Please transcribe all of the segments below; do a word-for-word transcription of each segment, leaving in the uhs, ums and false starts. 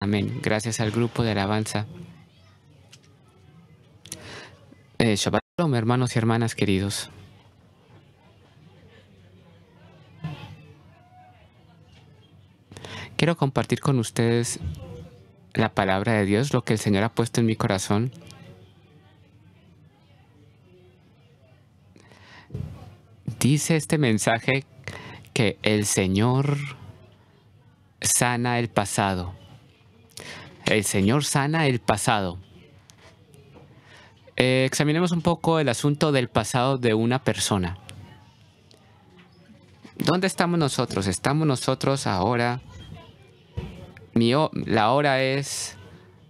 Amén. Gracias al grupo de alabanza. Eh, Shabbat Shalom, hermanos y hermanas queridos. Quiero compartir con ustedes la palabra de Dios, lo que el Señor ha puesto en mi corazón. Dice este mensaje que el Señor sana el pasado. El Señor sana el pasado. Eh, examinemos un poco el asunto del pasado de una persona. ¿Dónde estamos nosotros? Estamos nosotros ahora. Mi, la hora es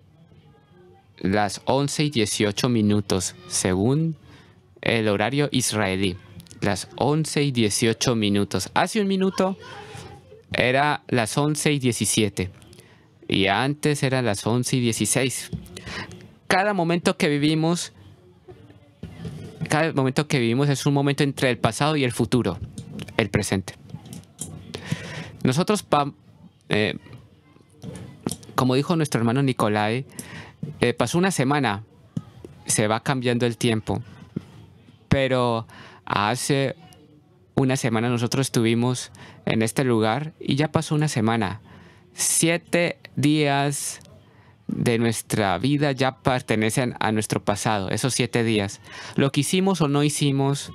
las once y dieciocho minutos, según el horario israelí. Las once y dieciocho minutos. Hace un minuto era las once y diecisiete. Y antes eran las once y dieciséis. Cada momento que vivimos, cada momento que vivimos es un momento entre el pasado y el futuro, el presente. Nosotros, eh, como dijo nuestro hermano Nicolai, eh, pasó una semana, se va cambiando el tiempo, pero hace una semana nosotros estuvimos en este lugar y ya pasó una semana. Siete días de nuestra vida ya pertenecen a nuestro pasado, esos siete días. Lo que hicimos o no hicimos,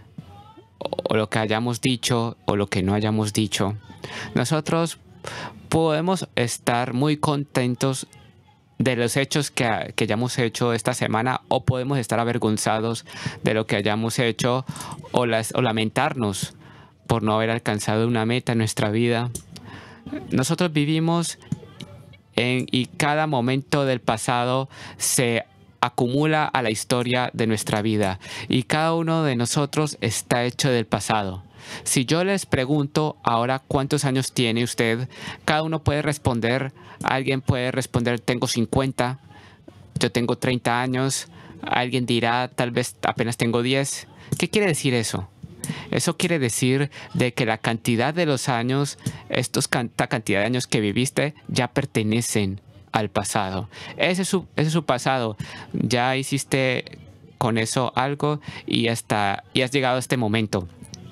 o lo que hayamos dicho o lo que no hayamos dicho, nosotros podemos estar muy contentos de los hechos que, que hayamos hecho esta semana, o podemos estar avergonzados de lo que hayamos hecho, o, las, o lamentarnos por no haber alcanzado una meta en nuestra vida. Nosotros vivimos en, y cada momento del pasado se acumula a la historia de nuestra vida, y cada uno de nosotros está hecho del pasado. Si yo les pregunto ahora cuántos años tiene usted, cada uno puede responder. Alguien puede responder tengo cincuenta, yo tengo treinta años, alguien dirá tal vez apenas tengo diez. ¿Qué quiere decir eso? Eso quiere decir de que la cantidad de los años, estos, esta cantidad de años que viviste, ya pertenecen al pasado. Ese es su, ese es su pasado. Ya hiciste con eso algo y, hasta, y has llegado a este momento.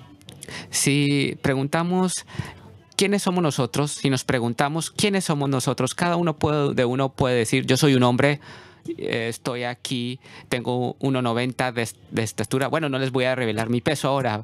Si preguntamos quiénes somos nosotros, si nos preguntamos quiénes somos nosotros, cada uno puede, de uno puede decir, yo soy un hombre, estoy aquí, tengo uno noventa de, de estatura. Bueno, no les voy a revelar mi peso ahora.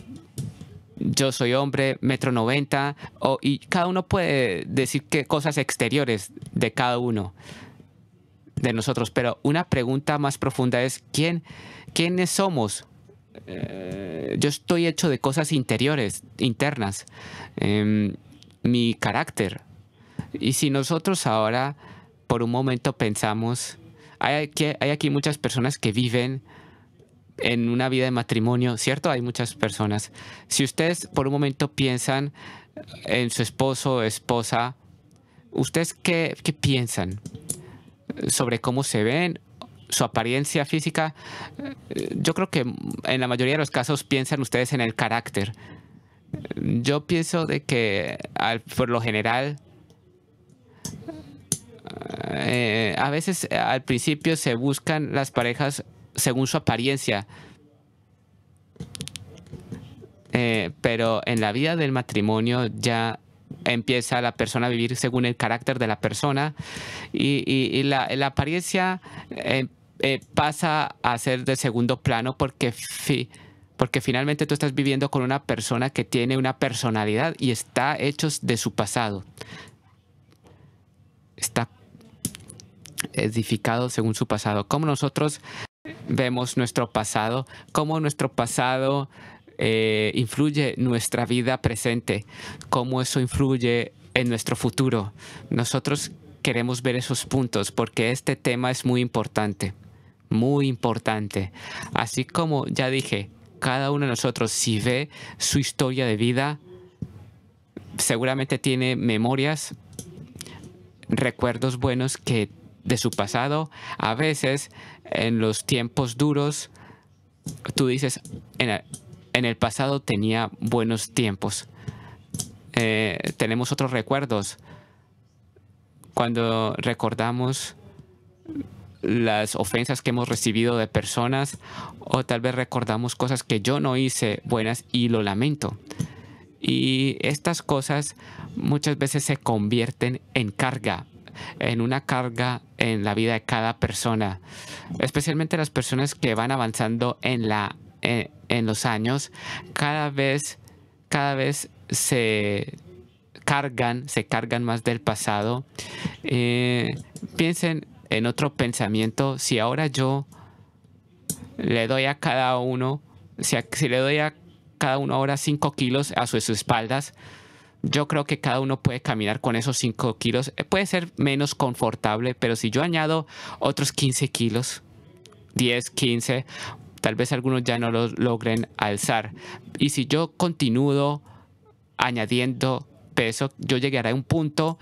Yo soy hombre, metro noventa, oh, y cada uno puede decir qué cosas exteriores de cada uno de nosotros. Pero una pregunta más profunda es, ¿quién, ¿quiénes somos? Eh, yo estoy hecho de cosas interiores, internas, eh, mi carácter. Y si nosotros ahora por un momento pensamos, hay aquí, hay aquí muchas personas que viven en una vida de matrimonio, ¿cierto? Hay muchas personas. Si ustedes por un momento piensan en su esposo o esposa, ¿ustedes qué, qué piensan sobre cómo se ven? Su apariencia física. Yo creo que en la mayoría de los casos piensan ustedes en el carácter. Yo pienso de que al, por lo general eh, a veces al principio se buscan las parejas según su apariencia, eh, pero en la vida del matrimonio ya empieza la persona a vivir según el carácter de la persona, y, y, y la, la apariencia eh, eh, pasa a ser de segundo plano porque, fi, porque finalmente tú estás viviendo con una persona que tiene una personalidad y está hecho de su pasado. Está edificado según su pasado. ¿Cómo nosotros vemos nuestro pasado? ¿Cómo nuestro pasado eh, influye nuestra vida presente? ¿Cómo eso influye en nuestro futuro? Nosotros queremos ver esos puntos porque este tema es muy importante, muy importante. Así como ya dije, cada uno de nosotros, si ve su historia de vida, seguramente tiene memorias, recuerdos buenos que de su pasado. A veces en los tiempos duros tú dices, en el, en el pasado tenía buenos tiempos. Eh, tenemos otros recuerdos cuando recordamos las ofensas que hemos recibido de personas, o tal vez recordamos cosas que yo no hice buenas y lo lamento. Y estas cosas muchas veces se convierten en carga, en una carga en la vida de cada persona, especialmente las personas que van avanzando en, la, en, en los años. Cada vez, cada vez se cargan, se cargan más del pasado. Eh, piensen en otro pensamiento. Si ahora yo le doy a cada uno, si, a, si le doy a cada uno ahora cinco kilos a sus espaldas, yo creo que cada uno puede caminar con esos cinco kilos. Puede ser menos confortable, pero si yo añado otros quince kilos, diez, quince, tal vez algunos ya no los logren alzar. Y si yo continúo añadiendo peso, yo llegaré a un punto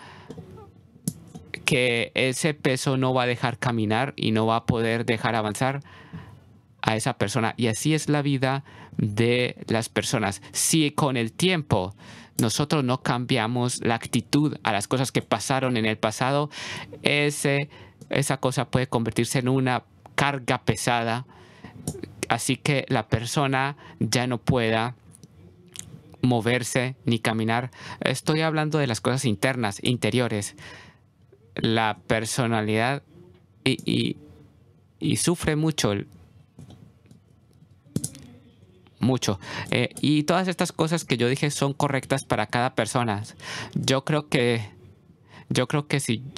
que ese peso no va a dejar caminar y no va a poder dejar avanzar a esa persona. Y así es la vida de las personas. Si con el tiempo nosotros no cambiamos la actitud a las cosas que pasaron en el pasado, ese, esa cosa puede convertirse en una carga pesada, así que la persona ya no pueda moverse ni caminar. Estoy hablando de las cosas internas, interiores. La personalidad y, y, y sufre mucho, mucho. Eh, y todas estas cosas que yo dije son correctas para cada persona. Yo creo que, yo creo que si,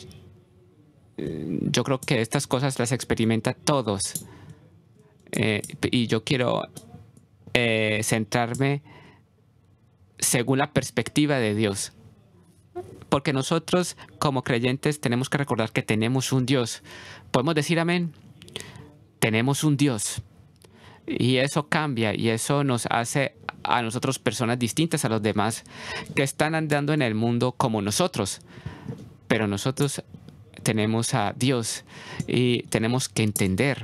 yo creo que estas cosas las experimenta todos. Eh, y yo quiero eh, centrarme según la perspectiva de Dios. Porque nosotros, como creyentes, tenemos que recordar que tenemos un Dios. ¿Podemos decir amén? Tenemos un Dios. Y eso cambia, y eso nos hace a nosotros personas distintas a los demás que están andando en el mundo como nosotros. Pero nosotros tenemos a Dios y tenemos que entender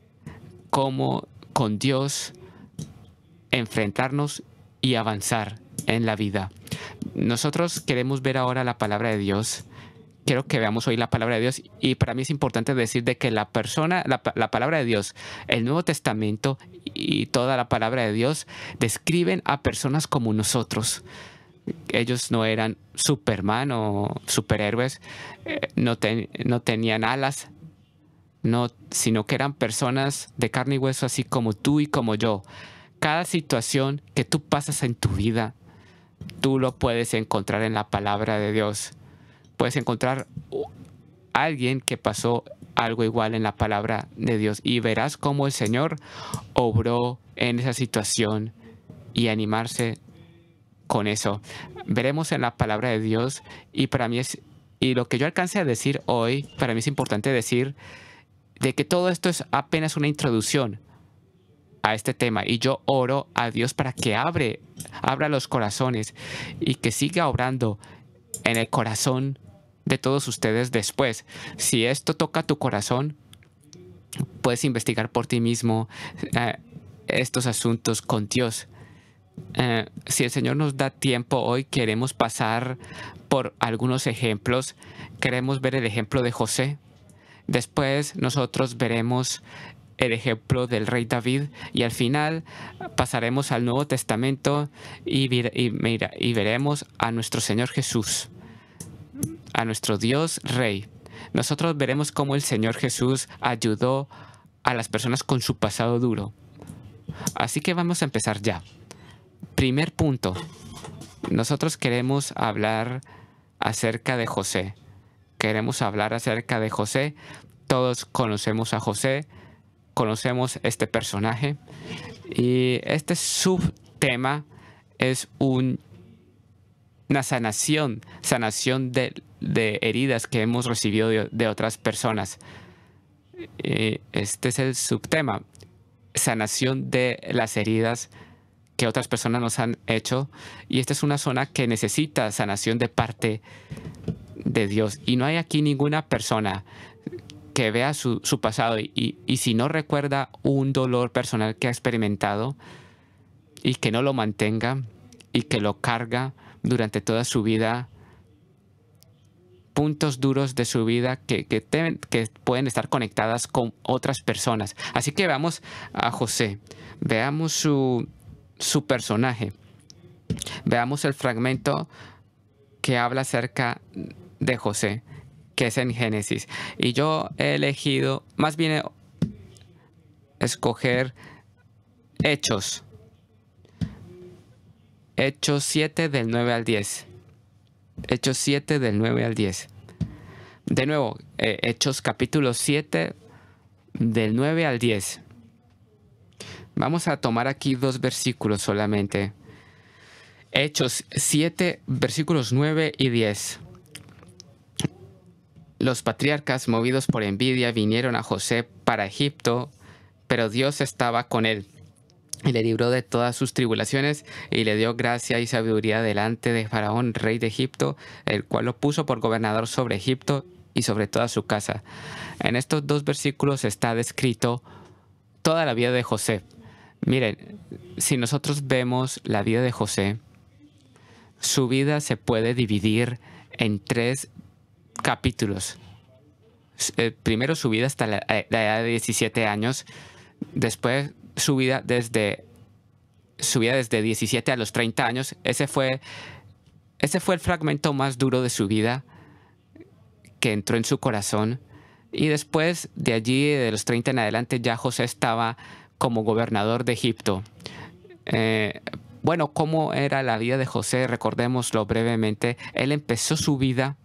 cómo con Dios enfrentarnos y avanzar en la vida. Nosotros queremos ver ahora la palabra de Dios. Quiero que veamos hoy la palabra de Dios, y para mí es importante decir de que la persona, la, la palabra de Dios, el Nuevo Testamento y toda la palabra de Dios describen a personas como nosotros. Ellos no eran Superman o superhéroes, eh, no, ten, no tenían alas, no, sino que eran personas de carne y hueso, así como tú y como yo. Cada situación que tú pasas en tu vida, tú lo puedes encontrar en la palabra de Dios. Puedes encontrar a alguien que pasó algo igual en la palabra de Dios y verás cómo el Señor obró en esa situación y animarse con eso. Veremos en la palabra de Dios, y para mí es, y lo que yo alcance a decir hoy, para mí es importante decir de que todo esto es apenas una introducción a este tema, y yo oro a Dios para que abre, abra los corazones y que siga obrando en el corazón de todos ustedes después. Si esto toca tu corazón, puedes investigar por ti mismo eh, estos asuntos con Dios. Eh, si el Señor nos da tiempo hoy, queremos pasar por algunos ejemplos. Queremos ver el ejemplo de José. Después nosotros veremos el ejemplo del rey David, y al final pasaremos al Nuevo Testamento y, y, mira, y veremos a nuestro Señor Jesús, a nuestro Dios Rey. Nosotros veremos cómo el Señor Jesús ayudó a las personas con su pasado duro. Así que vamos a empezar ya. Primer punto. Nosotros queremos hablar acerca de José. Queremos hablar acerca de José. Todos conocemos a José. Conocemos este personaje. Y este subtema es un una sanación, sanación de, de heridas que hemos recibido de, de otras personas. Este es el subtema, sanación de las heridas que otras personas nos han hecho. Y esta es una zona que necesita sanación de parte de Dios. Y no hay aquí ninguna persona que vea su, su pasado y, y, y si no recuerda un dolor personal que ha experimentado y que no lo mantenga y que lo carga durante toda su vida, puntos duros de su vida que, que, te, que pueden estar conectadas con otras personas. Así que veamos a José, veamos su, su personaje, veamos el fragmento que habla acerca de José, que es en Génesis. Y yo he elegido, más bien escoger Hechos. Hechos siete del nueve al diez. Hechos siete del nueve al diez. De nuevo, eh, Hechos capítulo siete del nueve al diez. Vamos a tomar aquí dos versículos solamente. Hechos siete, versículos nueve y diez. Los patriarcas, movidos por envidia, vinieron a José para Egipto, pero Dios estaba con él y le libró de todas sus tribulaciones y le dio gracia y sabiduría delante de Faraón, rey de Egipto, el cual lo puso por gobernador sobre Egipto y sobre toda su casa. En estos dos versículos está descrito toda la vida de José. Miren, si nosotros vemos la vida de José, su vida se puede dividir en tres capítulos. Primero su vida hasta la, la edad de diecisiete años, después su vida desde su vida desde diecisiete a los treinta años. Ese fue, ese fue el fragmento más duro de su vida que entró en su corazón. Y después de allí, de los treinta en adelante, ya José estaba como gobernador de Egipto. Eh, bueno, ¿cómo era la vida de José? Recordémoslo brevemente. Él empezó su vida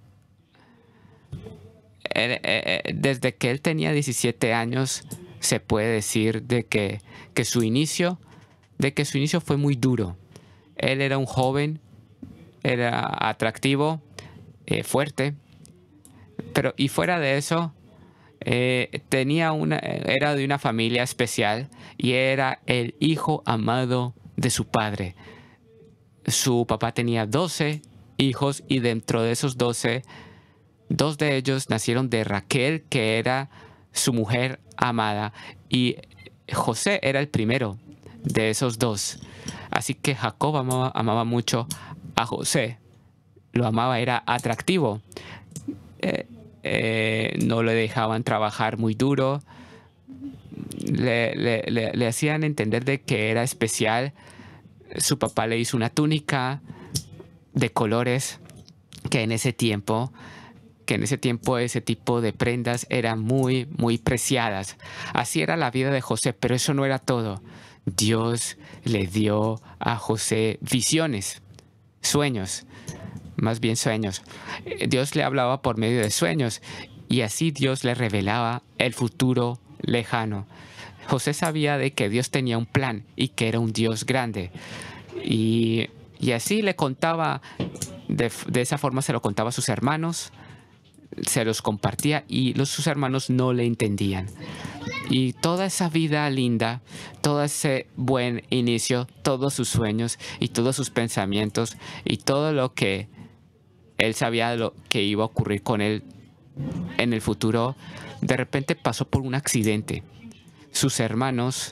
eh, eh, desde que él tenía diecisiete años. Se puede decir de que, que su inicio, de que su inicio fue muy duro. Él era un joven, era atractivo, eh, fuerte, pero y fuera de eso, eh, tenía una, era de una familia especial y era el hijo amado de su padre. Su papá tenía doce hijos y dentro de esos doce, dos de ellos nacieron de Raquel, que era su mujer amada, y José era el primero de esos dos. Así que Jacob amaba, amaba mucho a José. Lo amaba, era atractivo. Eh, eh, no le dejaban trabajar muy duro. Le, le, le, le hacían entender de que era especial. Su papá le hizo una túnica de colores que en ese tiempo que en ese tiempo ese tipo de prendas eran muy, muy preciadas. Así era la vida de José, pero eso no era todo. Dios le dio a José visiones, sueños, más bien sueños. Dios le hablaba por medio de sueños y así Dios le revelaba el futuro lejano. José sabía de que Dios tenía un plan y que era un Dios grande. Y, y así le contaba, de, de esa forma se lo contaba a sus hermanos, se los compartía y los, sus hermanos no le entendían. Y toda esa vida linda, todo ese buen inicio, todos sus sueños y todos sus pensamientos y todo lo que él sabía lo que iba a ocurrir con él en el futuro, de repente pasó por un accidente. Sus hermanos,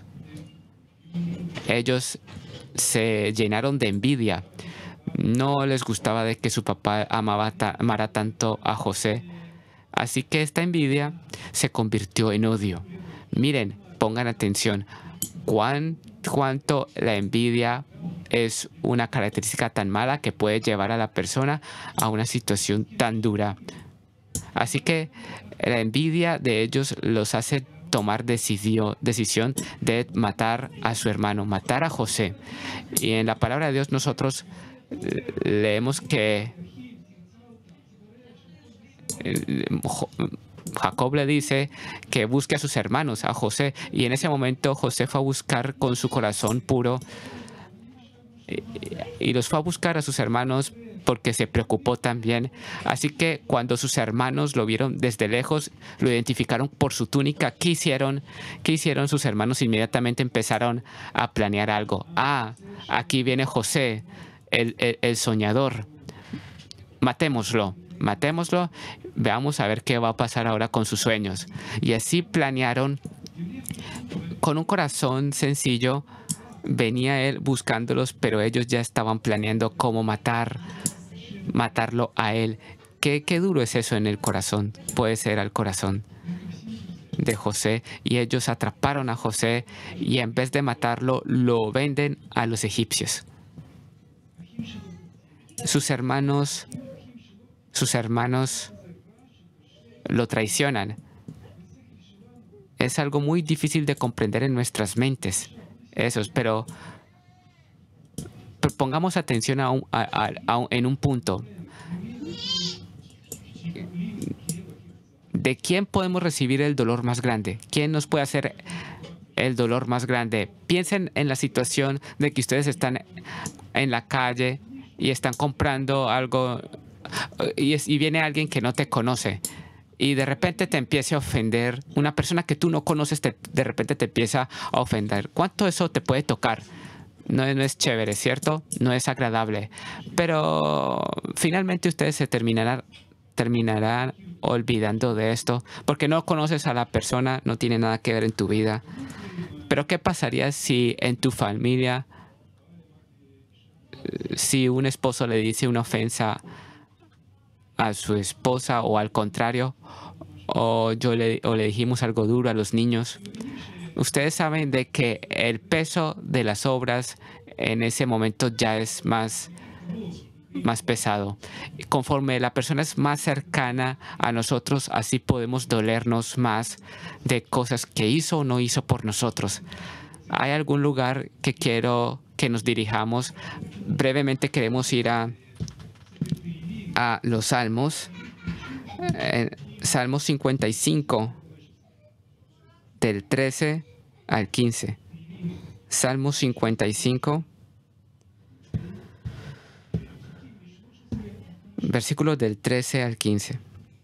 ellos se llenaron de envidia. No les gustaba de que su papá amaba ta, amara tanto a José. Así que esta envidia se convirtió en odio. Miren, pongan atención. ¿Cuán, cuánto la envidia es una característica tan mala que puede llevar a la persona a una situación tan dura? Así que la envidia de ellos los hace tomar decidió, decisión de matar a su hermano, matar a José. Y en la palabra de Dios nosotros leemos que Jacob le dice que busque a sus hermanos, a José, y en ese momento José fue a buscar con su corazón puro y los fue a buscar a sus hermanos porque se preocupó también. Así que cuando sus hermanos lo vieron desde lejos, lo identificaron por su túnica. ¿Qué hicieron? ¿Qué hicieron sus hermanos? Inmediatamente empezaron a planear algo. Ah, aquí viene José, el, el, el soñador. Matémoslo, matémoslo. Veamos a ver qué va a pasar ahora con sus sueños. Y así planearon con un corazón sencillo. Venía él buscándolos, pero ellos ya estaban planeando cómo matar, matarlo a él. ¿Qué, qué duro es eso en el corazón? Puede ser al corazón de José. Y ellos atraparon a José y en vez de matarlo, lo venden a los egipcios. Sus hermanos, sus hermanos lo traicionan. Es algo muy difícil de comprender en nuestras mentes. Eso, pero, pero pongamos atención a un, a, a, a, en un punto. ¿De quién podemos recibir el dolor más grande? ¿Quién nos puede hacer el dolor más grande? Piensen en la situación de que ustedes están en la calle y están comprando algo y, es, y viene alguien que no te conoce y de repente te empieza a ofender. Una persona que tú no conoces te, de repente te empieza a ofender. ¿Cuánto eso te puede tocar? No, no es chévere, ¿cierto? No es agradable. Pero finalmente ustedes se terminarán, terminarán olvidando de esto, porque no conoces a la persona, no tiene nada que ver en tu vida. Pero ¿qué pasaría si en tu familia, si un esposo le dice una ofensa a su esposa o al contrario, o, yo le, o le dijimos algo duro a los niños? Ustedes saben de que el peso de las obras en ese momento ya es más más pesado. Conforme la persona es más cercana a nosotros, así podemos dolernos más de cosas que hizo o no hizo por nosotros. ¿Hay algún lugar que quiero que nos dirijamos? Brevemente queremos ir a, a los Salmos. Eh, Salmos cincuenta y cinco, del trece al quince. Salmos cincuenta y cinco. Versículos del trece al quince.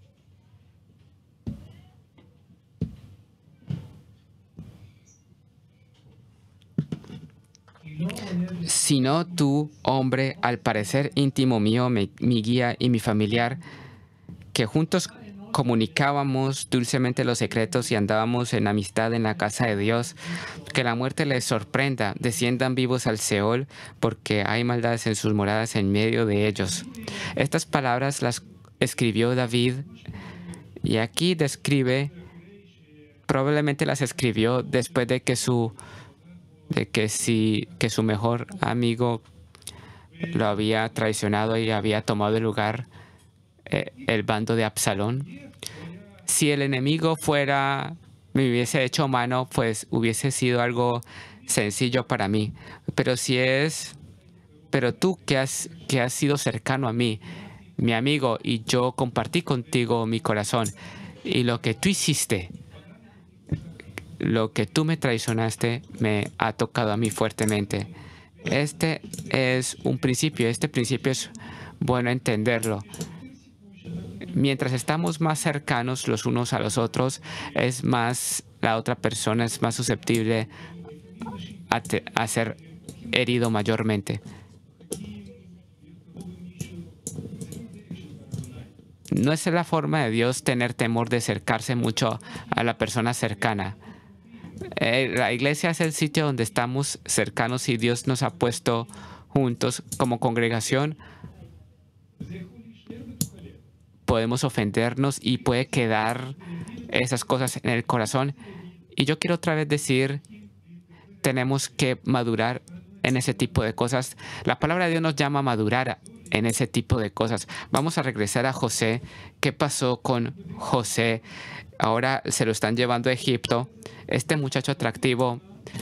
Sino tú, hombre, al parecer íntimo mío, mi, mi guía y mi familiar, que juntos comunicábamos dulcemente los secretos y andábamos en amistad en la casa de Dios, que la muerte les sorprenda, desciendan vivos al Seol, porque hay maldades en sus moradas en medio de ellos. Estas palabras las escribió David, y aquí describe, probablemente las escribió después de que su, de que si, que su mejor amigo lo había traicionado y había tomado el lugar, eh, el bando de Absalón. Si el enemigo fuera, me hubiese hecho mano, pues hubiese sido algo sencillo para mí. Pero si es, pero tú que has, que has sido cercano a mí, mi amigo, y yo compartí contigo mi corazón, y lo que tú hiciste, lo que tú me traicionaste, me ha tocado a mí fuertemente. Este es un principio, este principio es bueno entenderlo. Mientras estamos más cercanos los unos a los otros, es más, la otra persona es más susceptible a, te, a ser herido mayormente. No es la forma de Dios tener temor de acercarse mucho a la persona cercana. Eh, la iglesia es el sitio donde estamos cercanos y Dios nos ha puesto juntos como congregación. Podemos ofendernos y puede quedar esas cosas en el corazón. Y yo quiero otra vez decir, tenemos que madurar en ese tipo de cosas. La palabra de Dios nos llama a madurar en ese tipo de cosas. Vamos a regresar a José. ¿Qué pasó con José? Ahora se lo están llevando a Egipto. Este muchacho atractivo,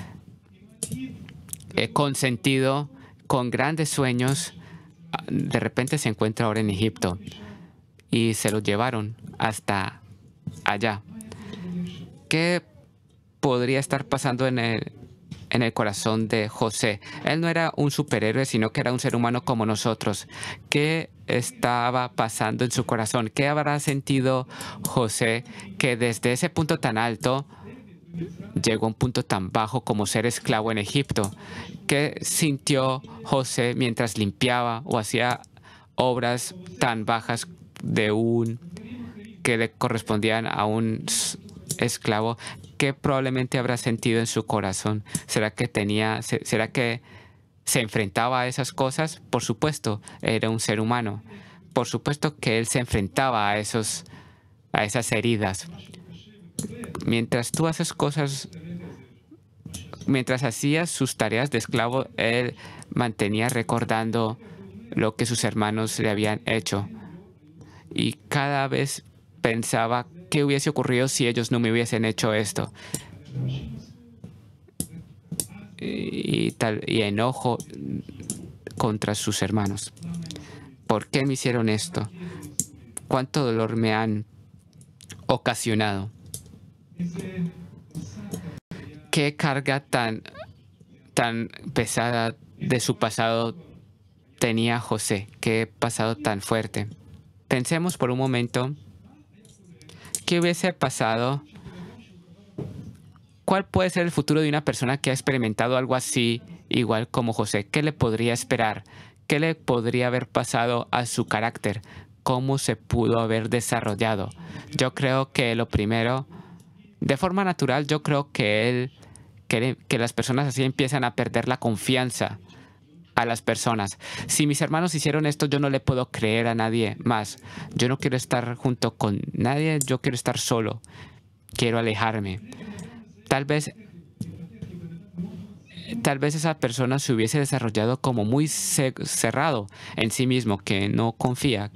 eh, consentido, con grandes sueños, de repente se encuentra ahora en Egipto. Y se lo llevaron hasta allá. ¿Qué podría estar pasando en el, en el corazón de José? Él no era un superhéroe, sino que era un ser humano como nosotros. ¿Qué estaba pasando en su corazón? ¿Qué habrá sentido José que desde ese punto tan alto llegó a un punto tan bajo como ser esclavo en Egipto? ¿Qué sintió José mientras limpiaba o hacía obras tan bajas de un que le correspondían a un esclavo? ¿Qué probablemente habrá sentido en su corazón? ¿Será que tenía, será que se enfrentaba a esas cosas? Por supuesto, era un ser humano, por supuesto que él se enfrentaba a, esos, a esas heridas. Mientras tú haces cosas, mientras hacías sus tareas de esclavo, él mantenía recordando lo que sus hermanos le habían hecho. Y cada vez pensaba qué hubiese ocurrido si ellos no me hubiesen hecho esto. Y, y, tal, y enojo contra sus hermanos. ¿Por qué me hicieron esto? ¿Cuánto dolor me han ocasionado? ¿Qué carga tan, tan pesada de su pasado tenía José? ¿Qué pasado tan fuerte? Pensemos por un momento, ¿qué hubiese pasado? ¿Cuál puede ser el futuro de una persona que ha experimentado algo así, igual como José? ¿Qué le podría esperar? ¿Qué le podría haber pasado a su carácter? ¿Cómo se pudo haber desarrollado? Yo creo que lo primero, de forma natural, yo creo que él, que, que las personas así empiezan a perder la confianza a las personas. Si mis hermanos hicieron esto, yo no le puedo creer a nadie más. Yo no quiero estar junto con nadie, yo quiero estar solo. Quiero alejarme. Tal vez, tal vez esa persona se hubiese desarrollado como muy cerrado en sí mismo, que no confía.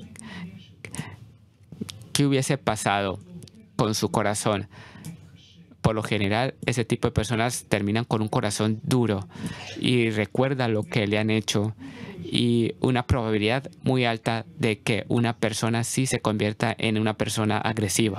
¿Qué hubiese pasado con su corazón? Por lo general, ese tipo de personas terminan con un corazón duro y recuerdan lo que le han hecho, y una probabilidad muy alta de que una persona sí se convierta en una persona agresiva.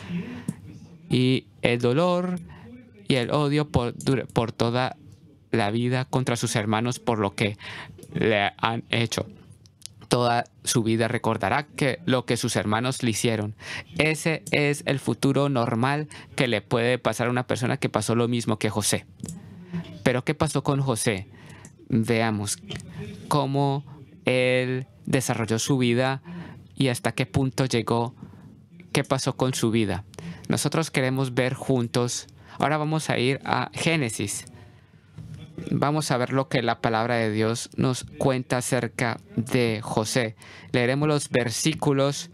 Y el dolor y el odio por, por toda la vida contra sus hermanos por lo que le han hecho. Toda su vida recordará que lo que sus hermanos le hicieron. Ese es el futuro normal que le puede pasar a una persona que pasó lo mismo que José. Pero ¿qué pasó con José? Veamos cómo él desarrolló su vida y hasta qué punto llegó, qué pasó con su vida. Nosotros queremos ver juntos. Ahora vamos a ir a Génesis. Vamos a ver lo que la palabra de Dios nos cuenta acerca de José. Leeremos los versículos,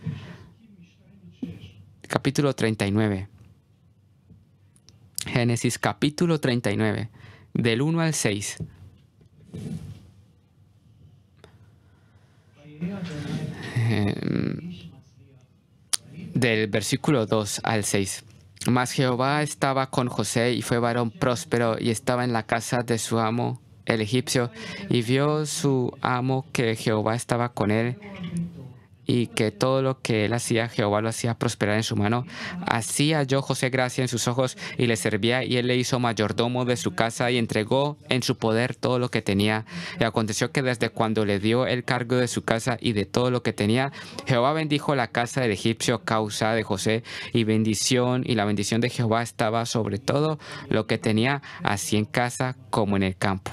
capítulo treinta y nueve. Génesis capítulo treinta y nueve, del uno al seis. Del versículo dos al seis. Mas Jehová estaba con José, y fue varón próspero, y estaba en la casa de su amo, el egipcio. Y vio su amo que Jehová estaba con él, y que todo lo que él hacía, Jehová lo hacía prosperar en su mano. Así halló José gracia en sus ojos, y le servía, y él le hizo mayordomo de su casa, y entregó en su poder todo lo que tenía. Y aconteció que desde cuando le dio el cargo de su casa y de todo lo que tenía, Jehová bendijo la casa del egipcio a causa de José, y bendición, y la bendición de Jehová estaba sobre todo lo que tenía, así en casa como en el campo.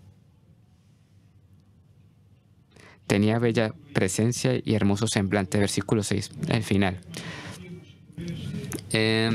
Tenía bella presencia y hermoso semblante. Versículo seis, el final. Eh,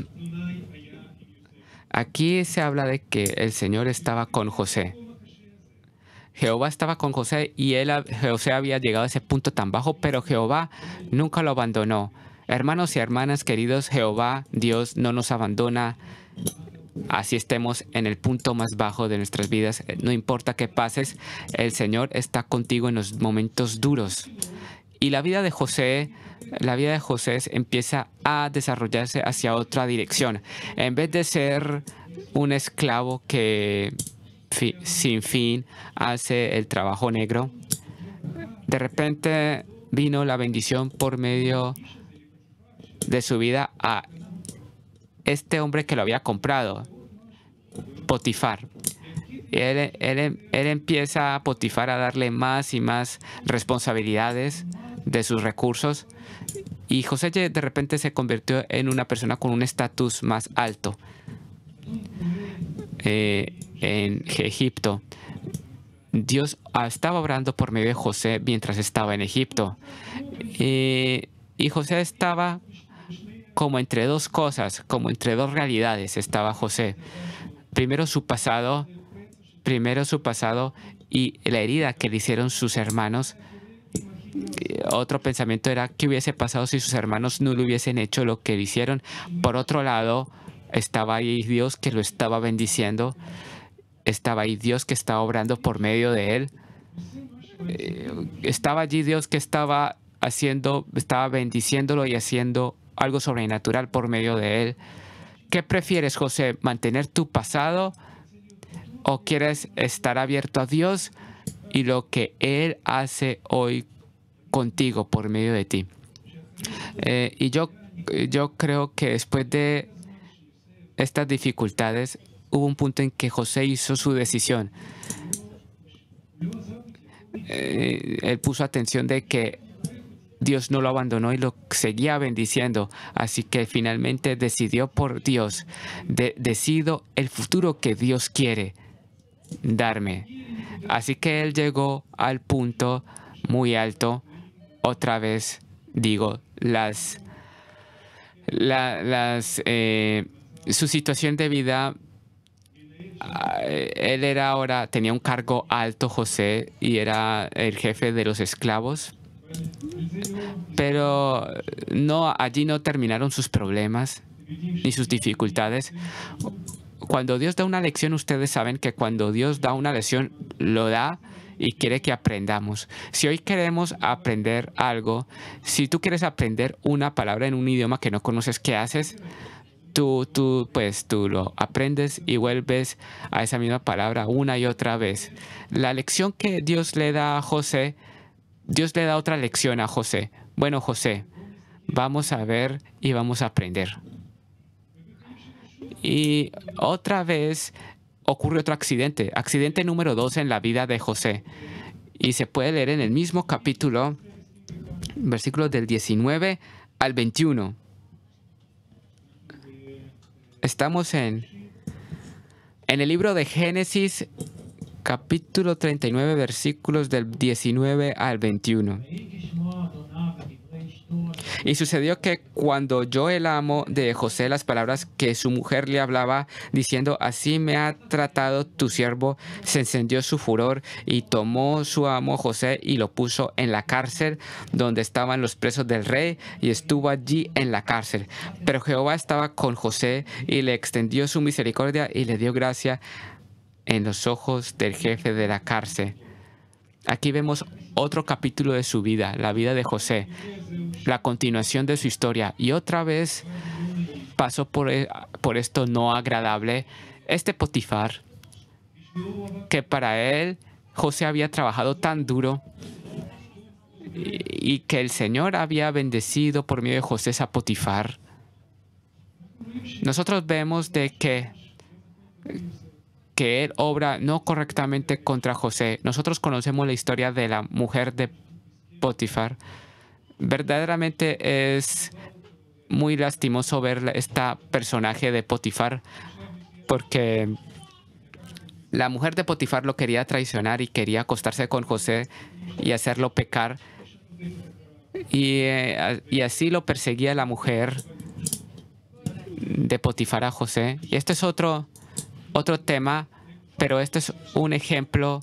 aquí se habla de que el Señor estaba con José. Jehová estaba con José, y él, José había llegado a ese punto tan bajo, pero Jehová nunca lo abandonó. Hermanos y hermanas queridos, Jehová, Dios, no nos abandona. Así estemos en el punto más bajo de nuestras vidas. No importa qué pases, el Señor está contigo en los momentos duros. Y la vida de José, la vida de José empieza a desarrollarse hacia otra dirección. En vez de ser un esclavo que fi, sin fin hace el trabajo negro, de repente vino la bendición por medio de su vida a este hombre que lo había comprado, Potifar. Él, él, él empieza a Potifar a darle más y más responsabilidades de sus recursos, y José de repente se convirtió en una persona con un estatus más alto eh, en Egipto. Dios estaba obrando por medio de José mientras estaba en Egipto, eh, y José estaba como entre dos cosas, como entre dos realidades estaba José. Primero su pasado, primero su pasado y la herida que le hicieron sus hermanos. otro pensamiento era qué hubiese pasado si sus hermanos no le hubiesen hecho lo que le hicieron. Por otro lado, estaba ahí Dios que lo estaba bendiciendo. Estaba ahí Dios que estaba obrando por medio de él. Eh, estaba allí Dios que estaba haciendo, estaba bendiciéndolo y haciendo algo sobrenatural por medio de él. ¿Qué prefieres, José? ¿Mantener tu pasado o quieres estar abierto a Dios y lo que Él hace hoy contigo por medio de ti? Eh, y yo, yo creo que después de estas dificultades hubo un punto en que José hizo su decisión. Eh, él puso atención de que Dios no lo abandonó y lo seguía bendiciendo. Así que finalmente decidió por Dios. De, decido el futuro que Dios quiere darme. Así que él llegó al punto muy alto. Otra vez digo, las, la, las, eh, su situación de vida, él era ahora, tenía un cargo alto, José, y era el jefe de los esclavos. Pero no, allí no terminaron sus problemas ni sus dificultades. Cuando Dios da una lección, ustedes saben que cuando Dios da una lección, lo da y quiere que aprendamos. Si hoy queremos aprender algo, si tú quieres aprender una palabra en un idioma que no conoces, ¿qué haces? Tú, tú, pues tú lo aprendes y vuelves a esa misma palabra una y otra vez. La lección que Dios le da a José, Dios le da otra lección a José. Bueno, José, vamos a ver y vamos a aprender. Y otra vez ocurre otro accidente, accidente número dos en la vida de José. Y se puede leer en el mismo capítulo, versículos del diecinueve al veintiuno. Estamos en, en el libro de Génesis, capítulo treinta y nueve, versículos del diecinueve al veintiuno. Y sucedió que cuando oyó el amo de José las palabras que su mujer le hablaba, diciendo, así me ha tratado tu siervo, se encendió su furor y tomó su amo José y lo puso en la cárcel donde estaban los presos del rey, y estuvo allí en la cárcel. Pero Jehová estaba con José y le extendió su misericordia y le dio gracia en los ojos del jefe de la cárcel. Aquí vemos otro capítulo de su vida, la vida de José, la continuación de su historia. Y otra vez pasó por, por esto no agradable. Este Potifar, que para él José había trabajado tan duro y, y que el Señor había bendecido por medio de José a Potifar. Nosotros vemos de que que él obra no correctamente contra José. Nosotros conocemos la historia de la mujer de Potifar. Verdaderamente es muy lastimoso ver este personaje de Potifar, porque la mujer de Potifar lo quería traicionar y quería acostarse con José y hacerlo pecar. Y, eh, y así lo perseguía la mujer de Potifar a José. Y este es otro... Otro tema, pero este es un ejemplo,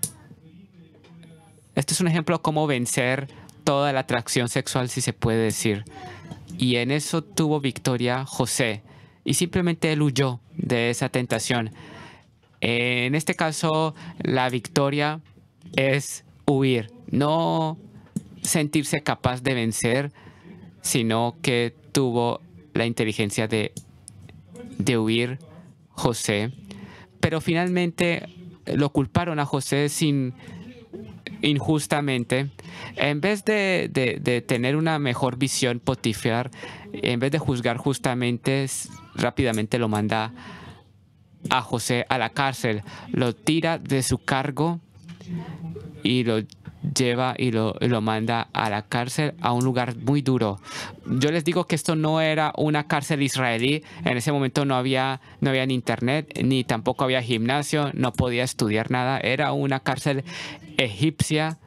este es un ejemplo de cómo vencer toda la atracción sexual, si se puede decir. Y en eso tuvo victoria José, y simplemente él huyó de esa tentación. En este caso, la victoria es huir, no sentirse capaz de vencer, sino que tuvo la inteligencia de, de huir José. Pero finalmente lo culparon a José sin injustamente. En vez de, de, de tener una mejor visión, Potifar, en vez de juzgar justamente, rápidamente lo manda a José a la cárcel, lo tira de su cargo y lo lleva y lo, y lo manda a la cárcel, a un lugar muy duro. Yo les digo que esto no era una cárcel israelí. En ese momento no había, no había ni internet, ni tampoco había gimnasio, no podía estudiar nada. Era una cárcel egipcia.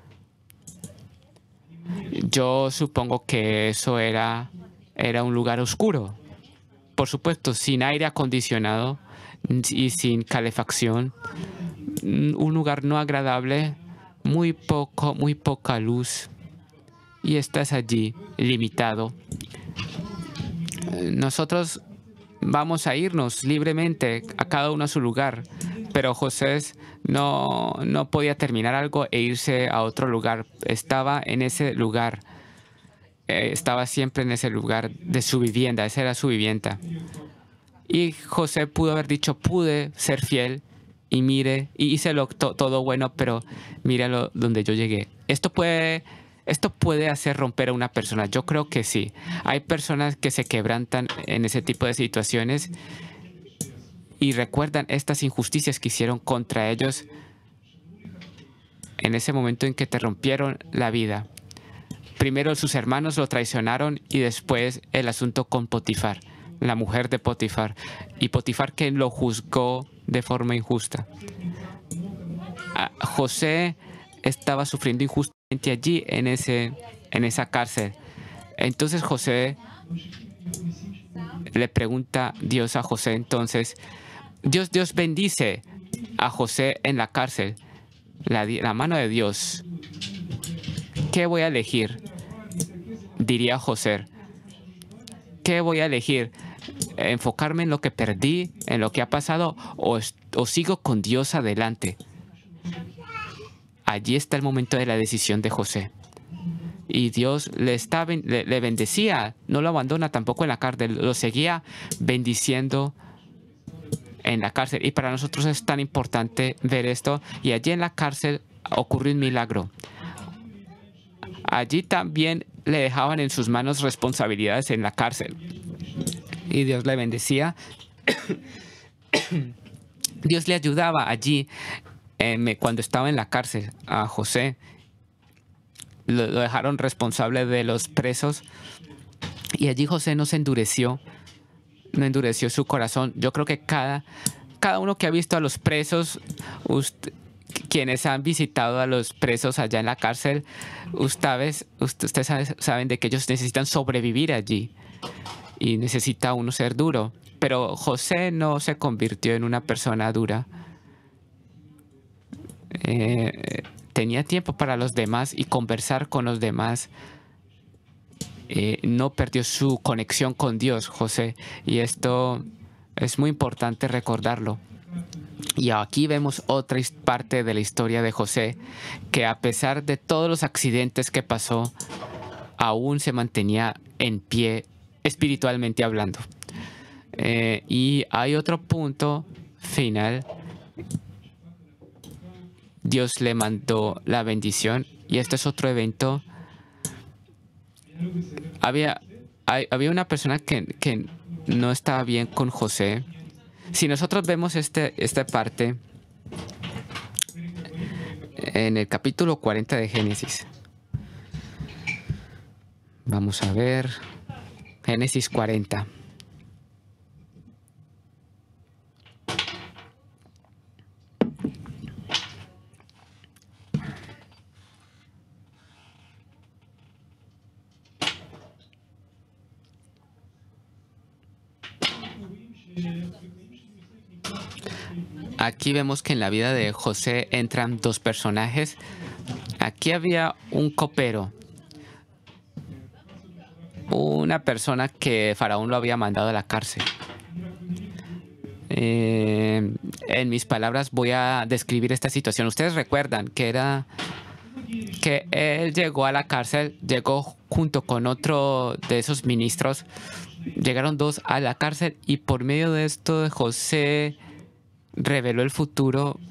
Yo supongo que eso era, era un lugar oscuro. Por supuesto, sin aire acondicionado y sin calefacción. Un lugar no agradable. Muy poco, muy poca luz. y estás allí, limitado. Nosotros vamos a irnos libremente, a cada uno a su lugar, pero José no, no podía terminar algo e irse a otro lugar. Estaba en ese lugar, eh, estaba siempre en ese lugar de su vivienda, esa era su vivienda. Y José pudo haber dicho, pude ser fiel y mire, y hice lo, to, todo bueno, pero míralo donde yo llegué. Esto puede, esto puede hacer romper a una persona. Yo creo que sí. Hay personas que se quebrantan en ese tipo de situaciones y recuerdan estas injusticias que hicieron contra ellos en ese momento en que te rompieron la vida. Primero sus hermanos lo traicionaron y después el asunto con Potifar, la mujer de Potifar, y Potifar que lo juzgó de forma injusta. José estaba sufriendo injustamente allí en, ese, en esa cárcel. Entonces José le pregunta Dios a José, entonces, Dios, Dios bendice a José en la cárcel, la, la mano de Dios. ¿Qué voy a elegir? Diría José. ¿Qué voy a elegir? ¿Enfocarme en lo que perdí, en lo que ha pasado, o, o sigo con Dios adelante? Allí está el momento de la decisión de José. Y Dios le, está, le, le bendecía, no lo abandona tampoco en la cárcel, lo seguía bendiciendo en la cárcel. Y para nosotros es tan importante ver esto. Y allí en la cárcel ocurrió un milagro. Allí también le dejaban en sus manos responsabilidades en la cárcel. Y Dios le bendecía. Dios le ayudaba allí eh, cuando estaba en la cárcel a José. Lo, lo dejaron responsable de los presos. Y allí José no se endureció. No endureció su corazón. Yo creo que cada, cada uno que ha visto a los presos, usted, quienes han visitado a los presos allá en la cárcel, ustedes, ustedes saben de que ellos necesitan sobrevivir allí y necesita uno ser duro. Pero José no se convirtió en una persona dura. Eh, tenía tiempo para los demás y conversar con los demás. Eh, no perdió su conexión con Dios, José, y esto es muy importante recordarlo. Y aquí vemos otra parte de la historia de José, que a pesar de todos los accidentes que pasó, aún se mantenía en pie espiritualmente hablando. Eh, y hay otro punto final. Dios le mandó la bendición, y este es otro evento. Había, hay, había una persona que, que no estaba bien con José. Si nosotros vemos este, esta parte en el capítulo cuarenta de Génesis, vamos a ver, Génesis cuarenta. Aquí vemos que en la vida de José entran dos personajes. Aquí había un copero, una persona que Faraón lo había mandado a la cárcel. Eh, en mis palabras voy a describir esta situación. Ustedes recuerdan que era que él llegó a la cárcel, llegó junto con otro de esos ministros. Llegaron dos a la cárcel y por medio de esto José reveló el futuro.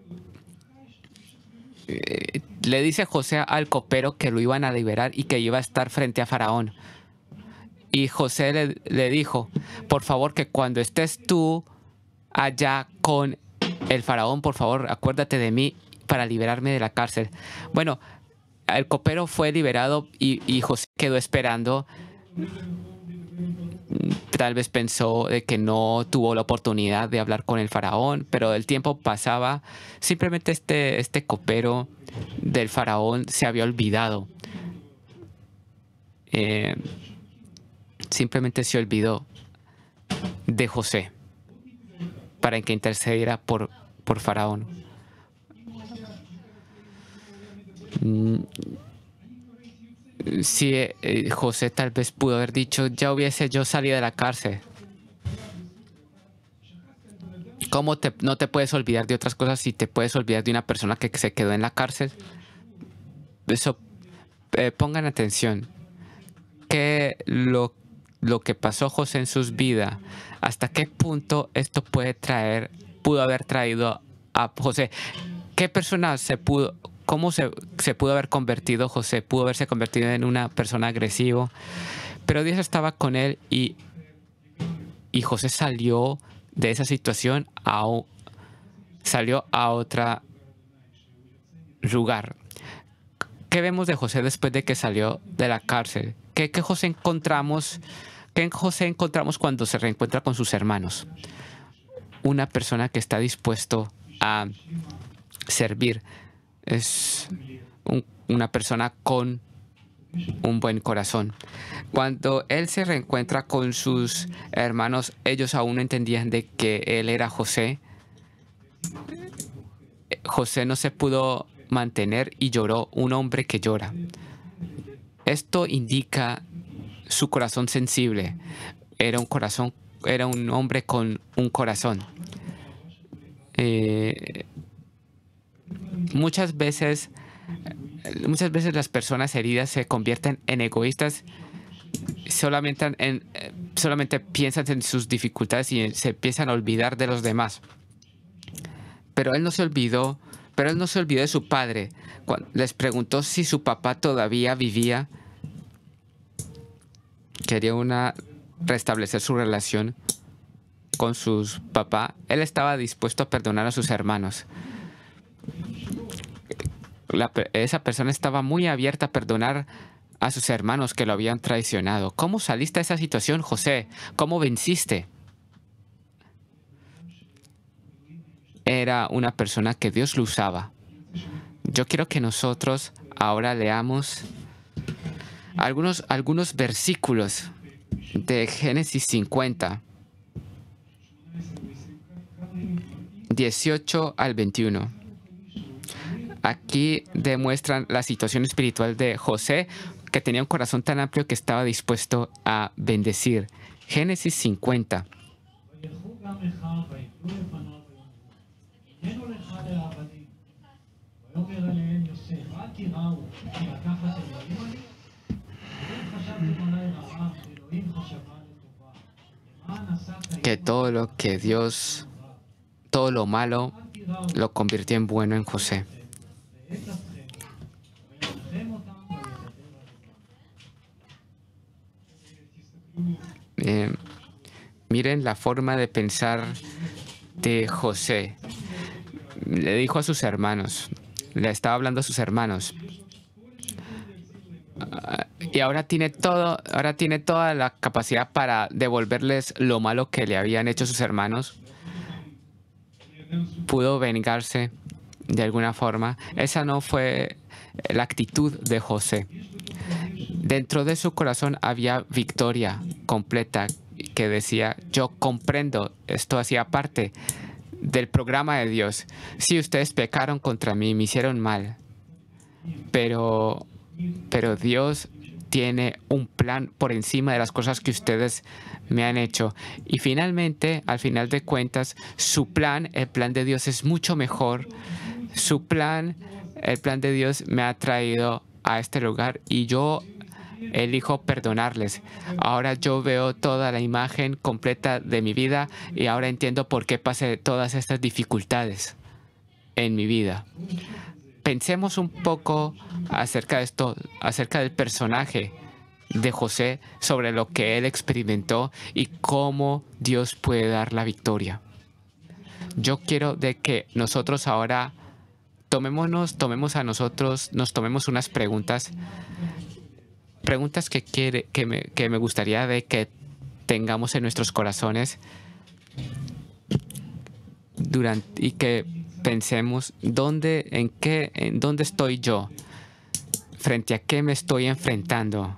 Eh, le dice José al copero que lo iban a liberar y que iba a estar frente a Faraón. Y José le, le dijo, por favor, que cuando estés tú allá con el Faraón, por favor, acuérdate de mí para liberarme de la cárcel. Bueno, el copero fue liberado y, y José quedó esperando. Tal vez pensó de que no tuvo la oportunidad de hablar con el faraón, pero el tiempo pasaba. Simplemente este, este copero del faraón se había olvidado. Eh, simplemente se olvidó de José para que intercediera por, por faraón. Si eh, José tal vez pudo haber dicho, ya hubiese yo salido de la cárcel. ¿Cómo te, no te puedes olvidar de otras cosas si te puedes olvidar de una persona que se quedó en la cárcel? Eso, eh, pongan atención. ¿Qué lo, lo que pasó José en sus vidas? ¿Hasta qué punto esto puede traer, pudo haber traído a José? ¿Qué persona se pudo, cómo se, se pudo haber convertido José? Pudo haberse convertido en una persona agresiva, pero Dios estaba con él y, y José salió de esa situación a, salió a otro lugar. ¿Qué vemos de José después de que salió de la cárcel? ¿Qué, qué José encontramos? ¿Qué en José encontramos cuando se reencuentra con sus hermanos? Una persona que está dispuesto a servir. Es un, una persona con un buen corazón. Cuando él se reencuentra con sus hermanos, ellos aún no entendían de que él era José. José no se pudo mantener y lloró, un hombre que llora. Esto indica su corazón sensible. Era un corazón, era un hombre con un corazón. Eh, muchas veces, muchas veces las personas heridas se convierten en egoístas. Solamente, en, solamente piensan en sus dificultades y se empiezan a olvidar de los demás. Pero él no se olvidó, pero él no se olvidó de su padre. Cuando les preguntó si su papá todavía vivía, quería una, restablecer su relación con su papá. Él estaba dispuesto a perdonar a sus hermanos. La, esa persona estaba muy abierta a perdonar a sus hermanos que lo habían traicionado. ¿Cómo saliste de esa situación, José? ¿Cómo venciste? Era una persona que Dios lo usaba. Yo quiero que nosotros ahora leamos algunos, algunos versículos de Génesis cincuenta, dieciocho al veintiuno. Aquí demuestran la situación espiritual de José, que tenía un corazón tan amplio que estaba dispuesto a bendecir. Génesis cincuenta. Que todo lo que Dios, todo lo malo, lo convirtió en bueno en José. Eh, miren la forma de pensar de José. Le dijo a sus hermanos, le estaba hablando a sus hermanos. Y ahora tiene todo, ahora tiene toda la capacidad para devolverles lo malo que le habían hecho sus hermanos. Pudo vengarse de alguna forma. Esa no fue la actitud de José. Dentro de su corazón había victoria completa que decía, yo comprendo, esto hacía parte del programa de Dios. Sí, ustedes pecaron contra mí, me hicieron mal, pero, pero Dios tiene un plan por encima de las cosas que ustedes me han hecho. Y finalmente, al final de cuentas, su plan, el plan de Dios es mucho mejor. Su plan, el plan de Dios me ha traído a este lugar y yo elijo perdonarles. Ahora yo veo toda la imagen completa de mi vida y ahora entiendo por qué pasé todas estas dificultades en mi vida. Pensemos un poco acerca de esto, acerca del personaje de José, sobre lo que él experimentó y cómo Dios puede dar la victoria. Yo quiero de que nosotros ahora tomémonos, tomemos a nosotros, nos tomemos unas preguntas, preguntas que, quiere, que, me, que me gustaría de que tengamos en nuestros corazones durante, y que pensemos dónde, en qué, en dónde estoy yo, frente a qué me estoy enfrentando,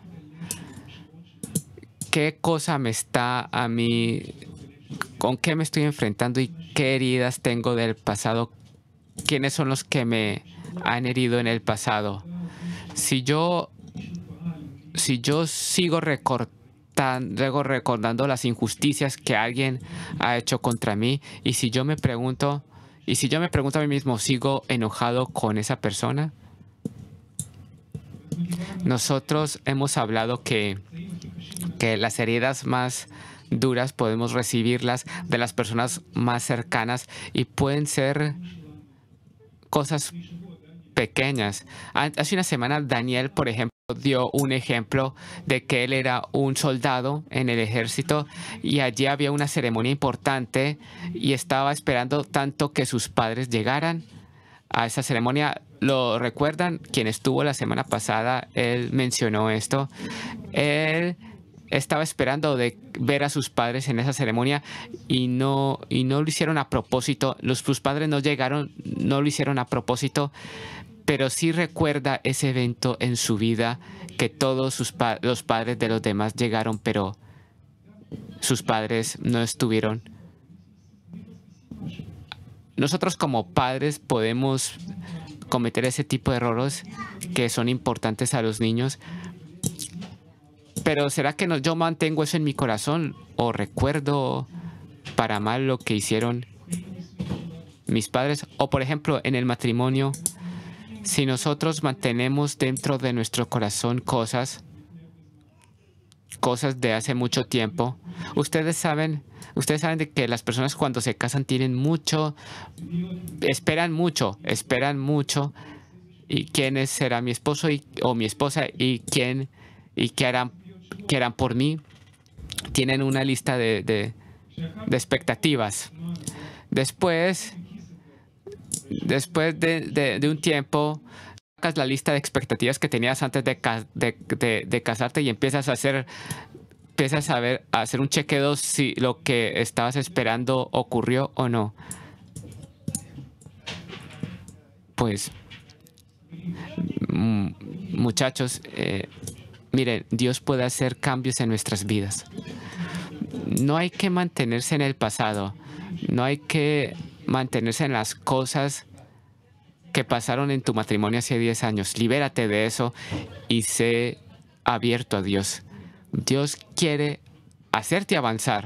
qué cosa me está a mí, con qué me estoy enfrentando y qué heridas tengo del pasado, quiénes son los que me han herido en el pasado. Si yo si yo sigo recortan- luego recordando las injusticias que alguien ha hecho contra mí, y si yo me pregunto, y si yo me pregunto a mí mismo, ¿sigo enojado con esa persona? Nosotros hemos hablado que, que las heridas más duras podemos recibirlas de las personas más cercanas y pueden ser cosas pequeñas. An- Hace una semana Daniel, por ejemplo, dio un ejemplo de que él era un soldado en el ejército y allí había una ceremonia importante y estaba esperando tanto que sus padres llegaran a esa ceremonia. ¿Lo recuerdan? Quien estuvo la semana pasada, él mencionó esto. Él estaba esperando de ver a sus padres en esa ceremonia y no, y no lo hicieron a propósito. Los, sus padres no llegaron, no lo hicieron a propósito, pero sí recuerda ese evento en su vida, que todos sus pa- los padres de los demás llegaron, pero sus padres no estuvieron. Nosotros como padres podemos cometer ese tipo de errores que son importantes a los niños, pero ¿será que no, yo mantengo eso en mi corazón o recuerdo para mal lo que hicieron mis padres? O por ejemplo, en el matrimonio, si nosotros mantenemos dentro de nuestro corazón cosas, cosas de hace mucho tiempo, ustedes saben, ustedes saben de que las personas cuando se casan tienen mucho, esperan mucho, esperan mucho, y quién es- será mi esposo y- o mi esposa y quién y qué harán, qué harán por mí. Tienen una lista de, de- de expectativas. Después, después de, de- de un tiempo, sacas la lista de expectativas que tenías antes de, ca- de- de- de casarte y empiezas a hacer, empiezas a ver, a hacer un chequeo si lo que estabas esperando ocurrió o no. Pues, mm, muchachos, eh, miren, Dios puede hacer cambios en nuestras vidas. No hay que mantenerse en el pasado. No hay que mantenerse en las cosas que pasaron en tu matrimonio hace diez años. Libérate de eso y sé abierto a Dios. Dios quiere hacerte avanzar.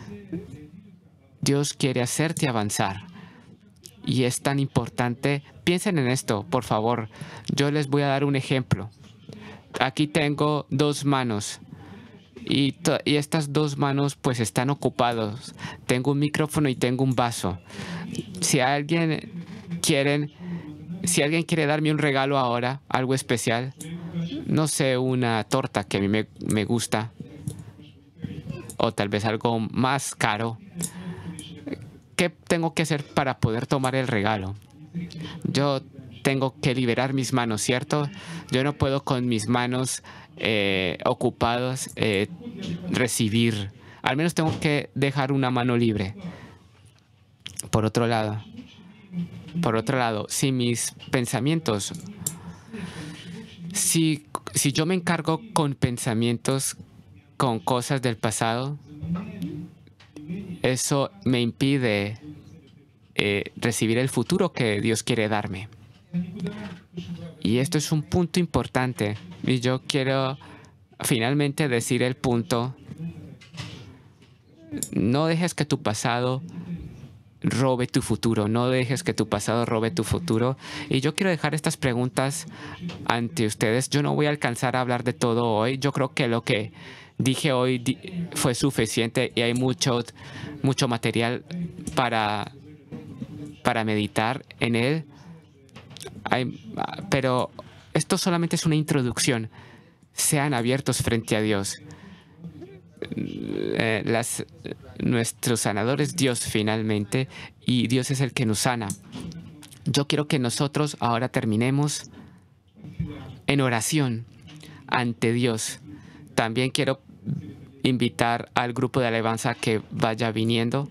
Dios quiere hacerte avanzar. Y es tan importante. Piensen en esto, por favor. Yo les voy a dar un ejemplo. Aquí tengo dos manos. Y, to- y estas dos manos pues están ocupados. Tengo un micrófono y tengo un vaso. Si alguien quieren, si alguien quiere darme un regalo ahora, algo especial, no sé, una torta que a mí me, me gusta, o tal vez algo más caro, ¿qué tengo que hacer para poder tomar el regalo? Yo tengo que liberar mis manos, ¿cierto? Yo no puedo con mis manos eh, ocupadas eh, recibir. Al menos tengo que dejar una mano libre. Por otro lado, por otro lado, si mis pensamientos, si, si yo me encargo con pensamientos, con cosas del pasado, eso me impide eh, recibir el futuro que Dios quiere darme. Y esto es un punto importante. Y yo quiero finalmente decir el punto. No dejes que tu pasado robe tu futuro. No dejes que tu pasado robe tu futuro. Y yo quiero dejar estas preguntas ante ustedes. Yo no voy a alcanzar a hablar de todo hoy. Yo creo que lo que dije hoy di- fue suficiente y hay mucho, mucho material para, para meditar en él. Hay- ah, pero esto solamente es una introducción. Sean abiertos frente a Dios. Eh, las, nuestro sanador es Dios finalmente y Dios es el que nos sana. Yo quiero que nosotros ahora terminemos en oración ante Dios. También quiero invitar al grupo de alabanza que vaya viniendo.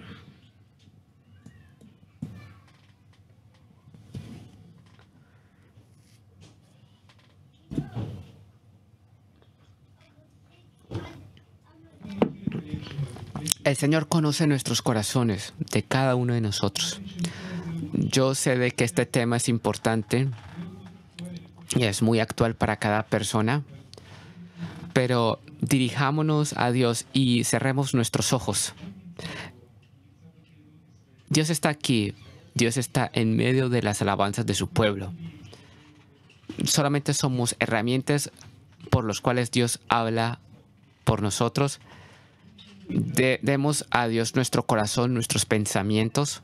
El Señor conoce nuestros corazones, de cada uno de nosotros. Yo sé de que este tema es importante y es muy actual para cada persona. Pero dirijámonos a Dios y cerremos nuestros ojos. Dios está aquí. Dios está en medio de las alabanzas de su pueblo. Solamente somos herramientas por las cuales Dios habla por nosotros. De- demos a Dios nuestro corazón, nuestros pensamientos,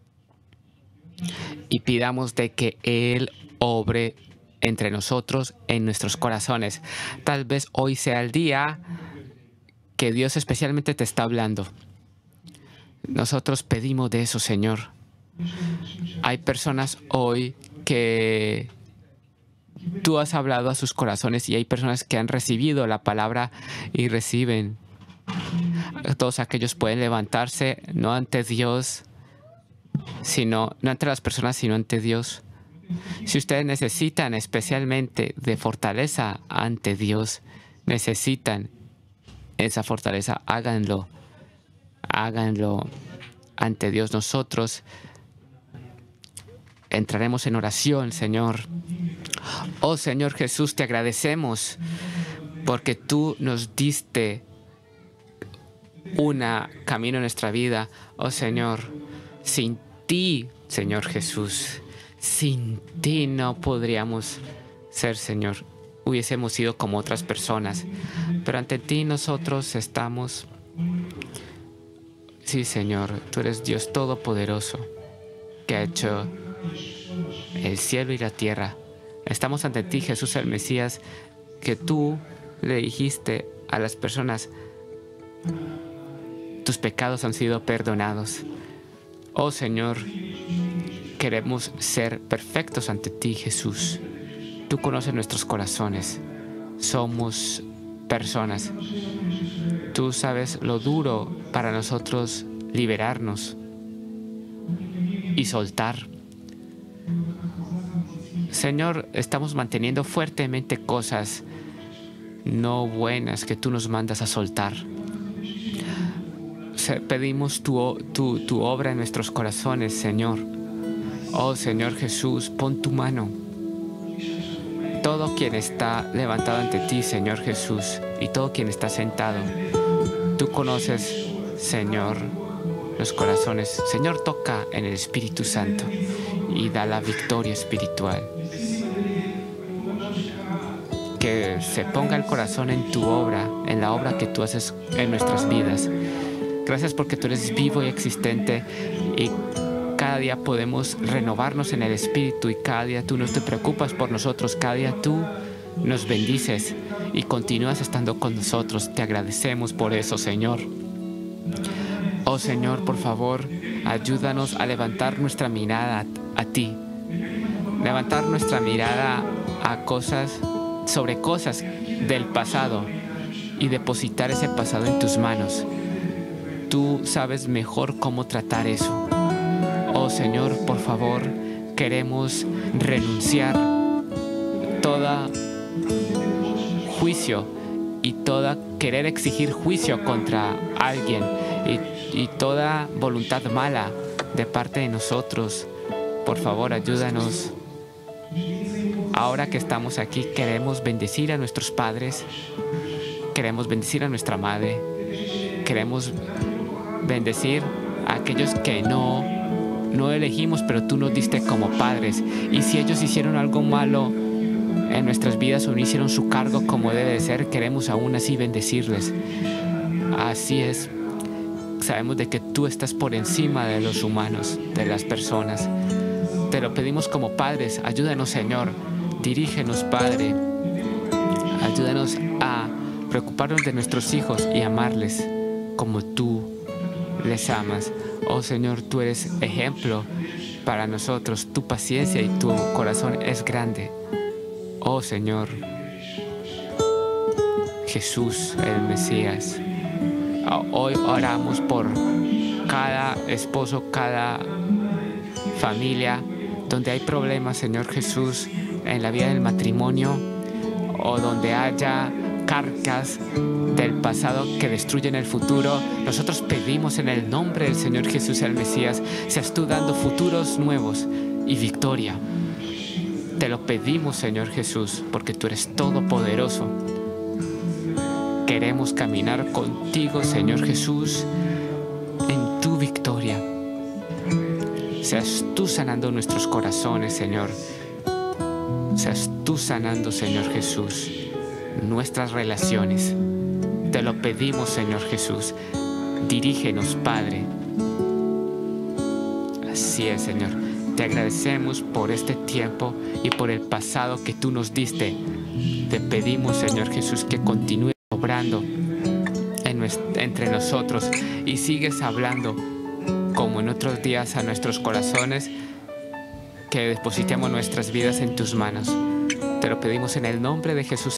y pidamos de que Él obre entre nosotros, en nuestros corazones. Tal vez hoy sea el día que Dios especialmente te está hablando. Nosotros pedimos de eso, Señor. Hay personas hoy que tú has hablado a sus corazones, y hay personas que han recibido la palabra y reciben. Todos aquellos pueden levantarse, no ante Dios, sino, no ante las personas, sino ante Dios. Si ustedes necesitan especialmente de fortaleza ante Dios, necesitan esa fortaleza, háganlo. Háganlo ante Dios. Nosotros entraremos en oración, Señor. Oh Señor Jesús, te agradecemos porque tú nos diste un camino en nuestra vida. Oh Señor, sin ti, Señor Jesús, sin ti no podríamos ser, Señor. Hubiésemos sido como otras personas, pero ante ti nosotros estamos. Sí, Señor, tú eres Dios Todopoderoso, que ha hecho el cielo y la tierra. Estamos ante ti, Jesús el Mesías, que tú le dijiste a las personas: tus pecados han sido perdonados. Oh Señor, queremos ser perfectos ante ti, Jesús. Tú conoces nuestros corazones. Somos personas. Tú sabes lo duro para nosotros liberarnos y soltar. Señor, estamos manteniendo fuertemente cosas no buenas que tú nos mandas a soltar. Pedimos tu, tu, tu obra en nuestros corazones, Señor. Oh Señor Jesús, pon tu mano. Todo quien está levantado ante ti, Señor Jesús, y todo quien está sentado, tú conoces, Señor, los corazones. Señor, toca en el Espíritu Santo y da la victoria espiritual. Que se ponga el corazón en tu obra, en la obra que tú haces en nuestras vidas. Gracias porque tú eres vivo y existente, y cada día podemos renovarnos en el Espíritu, y cada día tú no te preocupas por nosotros, cada día tú nos bendices y continúas estando con nosotros. Te agradecemos por eso, Señor. Oh Señor, por favor, ayúdanos a levantar nuestra mirada a, a ti. Levantar nuestra mirada a cosas, sobre cosas del pasado, y depositar ese pasado en tus manos. Tú sabes mejor cómo tratar eso. Oh Señor, por favor, queremos renunciar todo juicio y toda querer exigir juicio contra alguien, y, y toda voluntad mala de parte de nosotros. Por favor, ayúdanos. Ahora que estamos aquí, queremos bendecir a nuestros padres, queremos bendecir a nuestra madre, queremos bendecir a aquellos que no, no elegimos, pero tú nos diste como padres. Y si ellos hicieron algo malo en nuestras vidas o no hicieron su cargo como debe de ser, queremos aún así bendecirles. Así es. Sabemos de que tú estás por encima de los humanos, de las personas. Te lo pedimos como padres. Ayúdanos, Señor. Dirígenos, Padre. Ayúdanos a preocuparnos de nuestros hijos y amarles como tú les amas. Oh Señor, tú eres ejemplo para nosotros. Tu paciencia y tu corazón es grande. Oh Señor Jesús, el Mesías. Hoy oramos por cada esposo, cada familia donde hay problemas, Señor Jesús, en la vida del matrimonio, o donde haya cargas del pasado que destruyen el futuro. Nosotros pedimos en el nombre del Señor Jesús el Mesías, seas tú dando futuros nuevos y victoria. Te lo pedimos, Señor Jesús, porque tú eres todopoderoso. queremos caminar contigo, Señor Jesús, en tu victoria. Seas tú sanando nuestros corazones, Señor. Seas tú sanando, Señor Jesús, nuestras relaciones. Te lo pedimos, Señor Jesús. Dirígenos, Padre. Así es, Señor. Te agradecemos por este tiempo y por el pasado que tú nos diste. Te pedimos, Señor Jesús, que continúes obrando en nuestro, entre nosotros y sigues hablando como en otros días a nuestros corazones, que depositemos nuestras vidas en tus manos. Te lo pedimos en el nombre de Jesús.